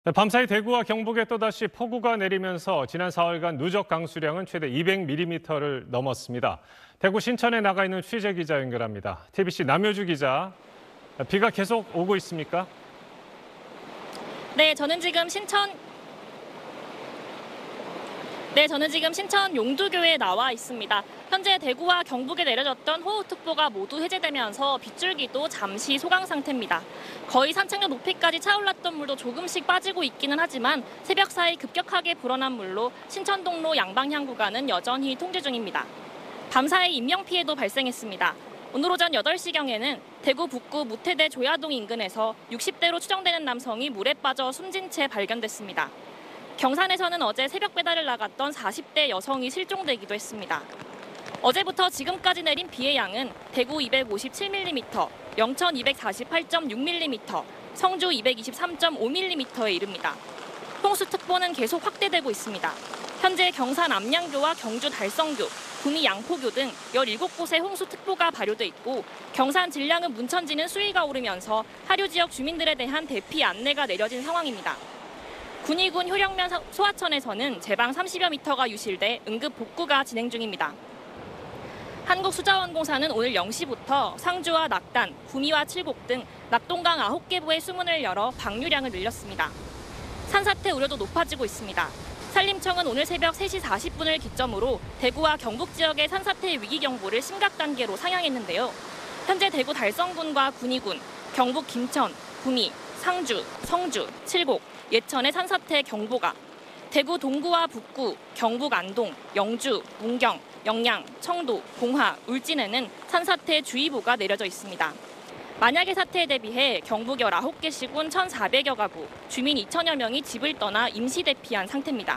네, 밤사이 대구와 경북에 또다시 폭우가 내리면서 지난 사흘간 누적 강수량은 최대 200mm를 넘었습니다. 대구 신천에 나가 있는 취재 기자 연결합니다. TBC 남효주 기자, 비가 계속 오고 있습니까? 네, 저는 지금 신천 용두교에 나와 있습니다. 현재 대구와 경북에 내려졌던 호우특보가 모두 해제되면서 빗줄기도 잠시 소강 상태입니다. 거의 산책로 높이까지 차올랐던 물도 조금씩 빠지고 있기는 하지만 새벽 사이 급격하게 불어난 물로 신천동로 양방향 구간은 여전히 통제 중입니다. 밤사이 인명피해도 발생했습니다. 오늘 오전 8시경에는 대구 북구 무태대 조야동 인근에서 60대로 추정되는 남성이 물에 빠져 숨진 채 발견됐습니다. 경산에서는 어제 새벽 배달을 나갔던 40대 여성이 실종되기도 했습니다. 어제부터 지금까지 내린 비의 양은 대구 257mm, 영천 248.6mm, 성주 223.5mm에 이릅니다. 홍수특보는 계속 확대되고 있습니다. 현재 경산 암양교와 경주 달성교, 구미 양포교 등 17곳에 홍수특보가 발효돼 있고 경산 진량은 문천지는 수위가 오르면서 하류 지역 주민들에 대한 대피 안내가 내려진 상황입니다. 군위군 효령면 소하천에서는 제방 30여 미터가 유실돼 응급 복구가 진행 중입니다. 한국수자원공사는 오늘 0시부터 상주와 낙단, 구미와 칠곡 등 낙동강 9개부의 수문을 열어 방류량을 늘렸습니다. 산사태 우려도 높아지고 있습니다. 산림청은 오늘 새벽 3시 40분을 기점으로 대구와 경북 지역의 산사태 위기 경보를 심각 단계로 상향했는데요. 현재 대구 달성군과 군위군, 경북 김천, 구미, 상주, 성주, 칠곡, 예천의 산사태 경보가, 대구 동구와 북구, 경북 안동, 영주, 문경, 영양, 청도, 봉화, 울진에는 산사태 주의보가 내려져 있습니다. 만약의 사태에 대비해 경북 19개 시군 1,400여 가구, 주민 2천여 명이 집을 떠나 임시 대피한 상태입니다.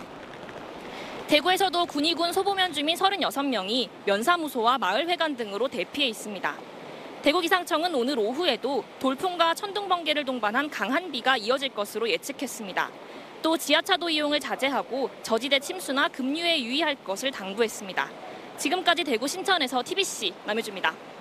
대구에서도 군위군 소보면 주민 36명이 면사무소와 마을회관 등으로 대피해 있습니다. 대구기상청은 오늘 오후에도 돌풍과 천둥 번개를 동반한 강한 비가 이어질 것으로 예측했습니다. 또 지하차도 이용을 자제하고 저지대 침수나 급류에 유의할 것을 당부했습니다. 지금까지 대구 신천에서 TBC 남효주입니다.